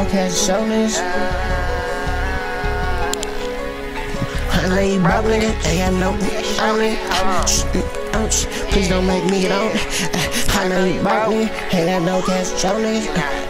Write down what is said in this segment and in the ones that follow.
cash to show niggas. I know you broke nigga, ain't got no on it. Please don't make me get on it. I know you broke nigga, ain't got no cash to show niggas.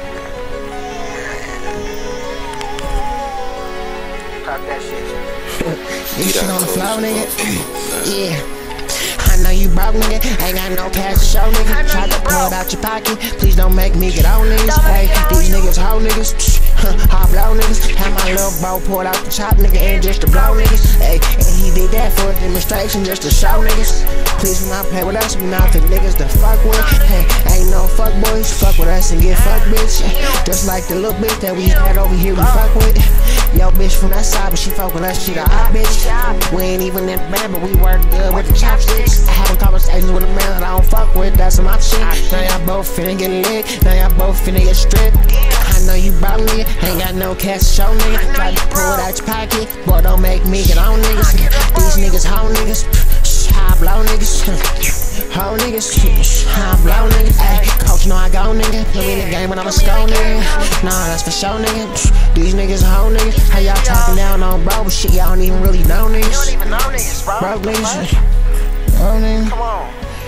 This shit on the floor, nigga. Yeah. I know you broke, nigga. Ain't got no cash to show, nigga. Try to pull it out your pocket. Please don't make me get on niggas. Hey, these niggas hoe niggas. Hot blow niggas. Have my little bro pulled out the top, nigga, and just to blow niggas. Hey, and he did that for a demonstration just to show niggas. Please do not play with us. We not the niggas to fuck with. Hey, ain't no fuck boys. Fuck with us and get fucked, bitch. Just like the little bitch that we had over here, we fuck with. Yo, bitch from that side, but she fuck with us. She the hot bitch. We ain't even in the band, but we work good with the chopsticks. Having conversations with a man that I don't fuck with, that's some option. Now y'all both finna get lit, now y'all both finna get stripped. I know you broke, nigga, ain't got no cash to show, nigga. Try to pull it out your pocket, boy, don't make me get on niggas. These niggas hoe niggas, high blow niggas. Hoe niggas, high blow niggas. Ay, coach know I go, nigga. Put me in the game when I'm a skull, nigga. Nah, that's for sure, nigga. These niggas hoe niggas. How y'all talking down on bro, but shit, y'all don't even really know niggas. You don't even know niggas, bro. Broke niggas. On niggas. Come on.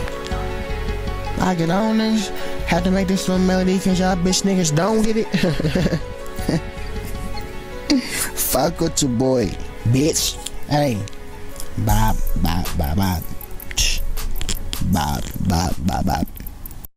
I get on niggas. Have to make this little melody cause y'all bitch niggas don't get it. Fuck with your boy, bitch. Hey. Bop, bop, bop, bop. Bop, bop, bop, bop.